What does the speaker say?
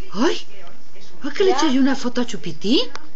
Oi? Oi que li hecho yo una foto a Chupitín?